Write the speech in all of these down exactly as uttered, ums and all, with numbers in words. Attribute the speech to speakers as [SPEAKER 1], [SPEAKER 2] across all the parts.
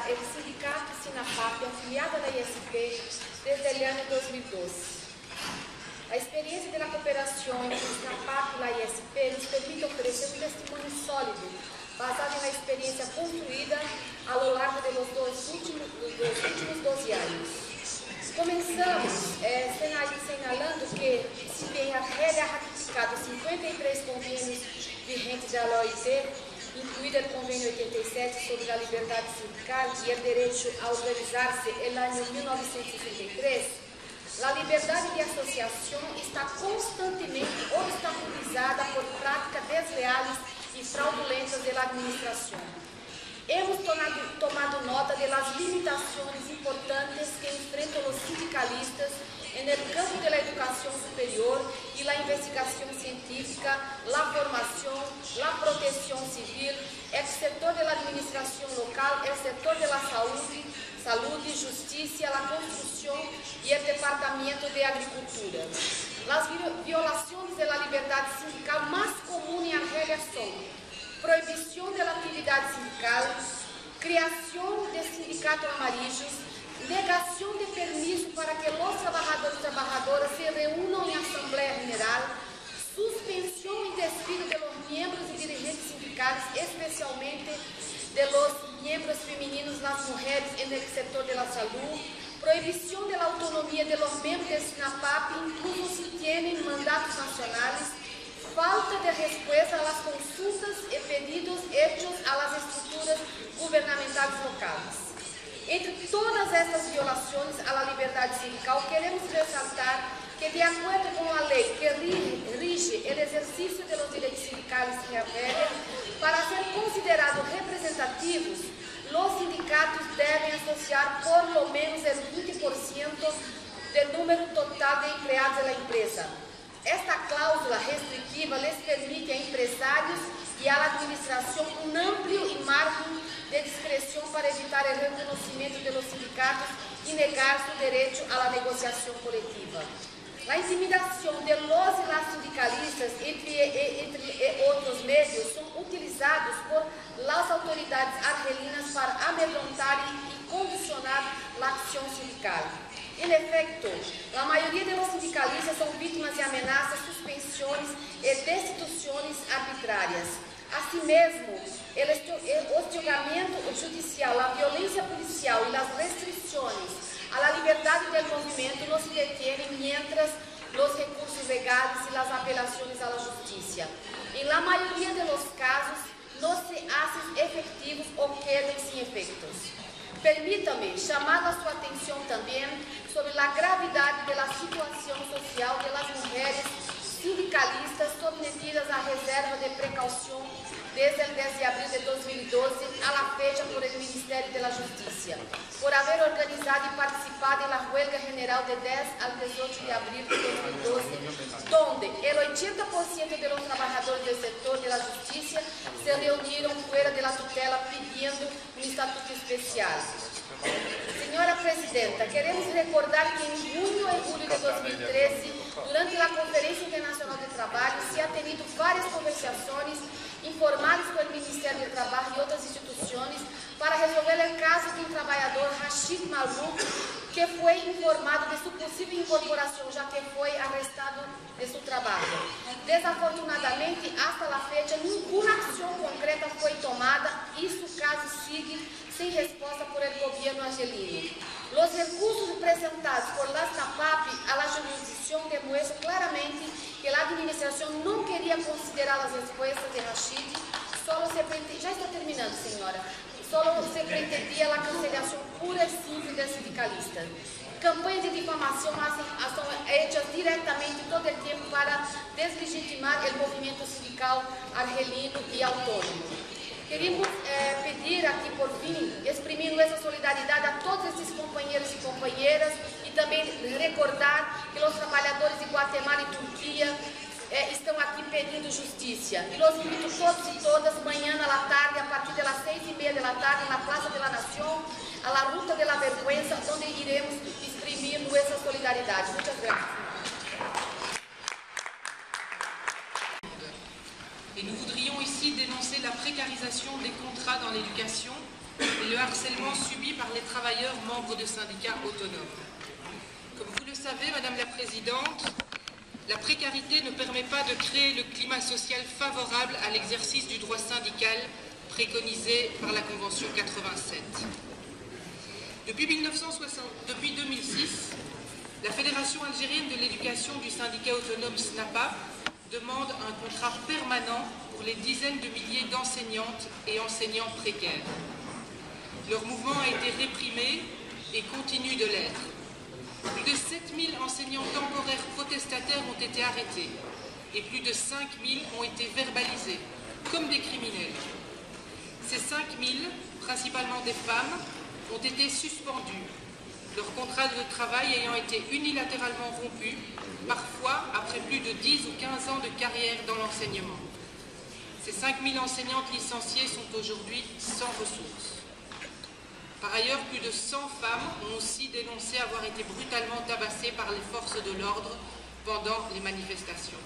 [SPEAKER 1] el sindicato SINAPAP, afiliado a la I S P desde el año dos mil doce. La experiencia de la cooperación entre SINAPAP y la I S P nos permite ofrecer un testimonio sólido, basado en la experiencia construida a lo largo de los dos últimos, dos últimos doze años. Comenzamos eh, señalando que, se bem a R E L ha ratificado cinquenta e três convênios vigentes da O I T, incluído o convênio oitenta e sete sobre a liberdade sindical e o direito a organizar-se no ano mil novecentos e sessenta e três, a liberdade de associação está constantemente obstaculizada por práticas desleais e fraudulentas da administração. Hemos tomado, tomado nota das limitações importantes que enfrentam os sindicalistas no campo da educação superior e da investigação científica, a formação, a proteção civil, o setor da administração local, o setor da saúde, saúde, justiça, a construção e o departamento de agricultura. As violações da liberdade sindical mais comuns em R E L são proibição da atividade sindical, criação de sindicatos amarillos, negação de permisso para que os trabalhadores e trabalhadoras se reúnam em Assembleia General, suspensão e despido de los membros e dirigentes sindicais, especialmente de los membros femininos, las mulheres no setor da saúde, proibição da autonomia de los membros do SINAPAP, incluso se têm mandatos nacionais, falta de resposta às consultas e pedidos hechos às estruturas governamentais locais. Entre todas estas violações à liberdade sindical, queremos ressaltar que, de acordo com a lei que rige o exercício dos direitos sindicais em R E L, para ser considerados representativos, os sindicatos devem associar por lo menos o vinte por cento do número total de empregados da empresa. Esta cláusula restritiva les permite a empresários e à administração um amplo margem de discreção para evitar o reconhecimento dos sindicatos e negar seu direito à negociação coletiva. A intimidação de los e las sindicalistas, entre, entre outros meios, são utilizados por las autoridades argelinas para amedrontar e condicionar a ação sindical. Em efeito, a maioria dos sindicalistas são vítimas de ameaças, suspensões e destituições arbitrárias. Assim mesmo, o hostigamento judicial, a violência policial e as restrições à liberdade do movimento não se detêm mientras os recursos legais e as apelações à justiça. Em la maioria dos casos, não se hacen efetivos ou quedam sem efeitos. Permita-me chamar a sua atenção também sobre a gravidade da situação social das mulheres sindicalistas submetidas à reserva de precaução desde o dez de abril de dois mil e doze a la fecha por el Ministério da Justiça, por haver organizado e participado na huelga general de dez al dezoito de abril de dois mil e doze, donde el oitenta por ciento de los trabajadores del sector de la justicia se reunieron fuera de la tutela pidiendo un estatuto especial. Senhora Presidenta, queremos recordar que em junho e julho de dois mil e treze, durante a Conferência Internacional de Trabalho, se ha tenido várias conversações informadas pelo Ministério do Trabalho e outras instituições para resolver o caso de um trabalhador, Rashid Mallouk, que foi informado de sua possível incorporação, já que foi arrestado de seu trabalho. Desafortunadamente, hasta a fecha, nenhuma ação concreta foi tomada e seu caso sigue sem resposta por el governo argelino. Os recursos apresentados por la SINAPAP à la jurisdição demonstram claramente que a administração não queria considerar as respostas de Rashid, só se pretendia, já está terminando, senhora, só se pretendia a cancelação pura e simples do sindicalista. Campanhas de difamação são feitas diretamente todo o tempo para deslegitimar o movimento sindical argelino e autônomo. Queremos eh, pedir aqui, por fim, exprimir nossa solidariedade a todos esses companheiros e companheiras e também recordar que os trabalhadores de Guatemala e Turquia eh, estão aqui pedindo justiça. E os invito todos e todas, amanhã à tarde, a partir das seis e meia da tarde, na Praça da Nação, a la Ruta de la Vergüenza, onde iremos exprimir nossa solidariedade. Muitas graças.
[SPEAKER 2] Et nous voudrions ici dénoncer la précarisation des contrats dans l'éducation et le harcèlement subi par les travailleurs membres de syndicats autonomes. Comme vous le savez, Madame la Présidente, la précarité ne permet pas de créer le climat social favorable à l'exercice du droit syndical préconisé par la Convention quatre-vingt-sept. Depuis, mille neuf cent soixante, depuis deux mille six, la Fédération algérienne de l'éducation du syndicat autonome SNAPAP demande un contrat permanent pour les dizaines de milliers d'enseignantes et enseignants précaires. Leur mouvement a été réprimé et continue de l'être. Plus de sept mille enseignants temporaires protestataires ont été arrêtés et plus de cinq mille ont été verbalisés comme des criminels. Ces cinq mille, principalement des femmes, ont été suspendus, leur contrat de travail ayant été unilatéralement rompu, parfois après plus de dix ou quinze ans de carrière dans l'enseignement. Ces cinq mille enseignantes licenciées sont aujourd'hui sans ressources. Par ailleurs, plus de cent femmes ont aussi dénoncé avoir été brutalement tabassées par les forces de l'ordre pendant les manifestations.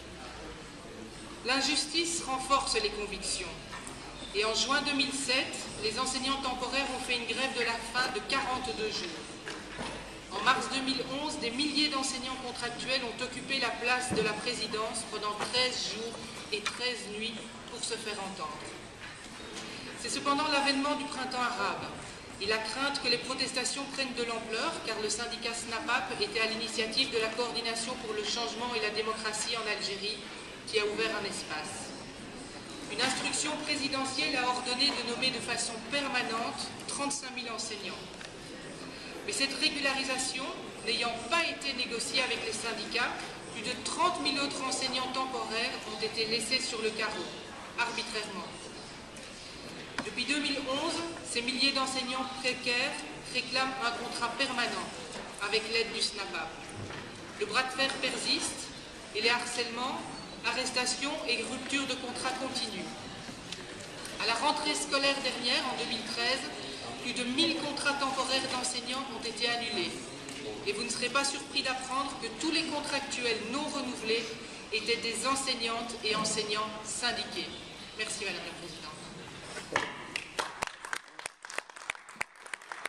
[SPEAKER 2] L'injustice renforce les convictions. Et en juin deux mille sept, les enseignants temporaires ont fait une grève de la faim de quarante-deux jours. En mars deux mille onze, des milliers d'enseignants contractuels ont occupé la place de la présidence pendant treize jours et treize nuits pour se faire entendre. C'est cependant l'avènement du printemps arabe et la crainte que les protestations prennent de l'ampleur, car le syndicat SNAPAP était à l'initiative de la coordination pour le changement et la démocratie en Algérie, qui a ouvert un espace. Une instruction présidentielle a ordonné de nommer de façon permanente trente-cinq mille enseignants. Mais cette régularisation n'ayant pas été négociée avec les syndicats, plus de trente mille autres enseignants temporaires ont été laissés sur le carreau, arbitrairement. Depuis deux mille onze, ces milliers d'enseignants précaires réclament un contrat permanent avec l'aide du SNAPAP. Le bras de fer persiste et les harcèlements, arrestations et ruptures de contrats continuent. À la rentrée scolaire dernière, en deux mille treize, plus de mille contrats temporaires d'enseignants ont été annulés. Et vous ne serez pas surpris d'apprendre que tous les contractuels non renouvelés étaient des enseignantes et enseignants syndiqués. Merci Madame la Présidente.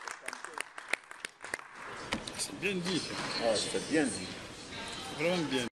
[SPEAKER 3] C'est bien dit.
[SPEAKER 4] Ah, c'est bien dit.
[SPEAKER 3] Vraiment bien.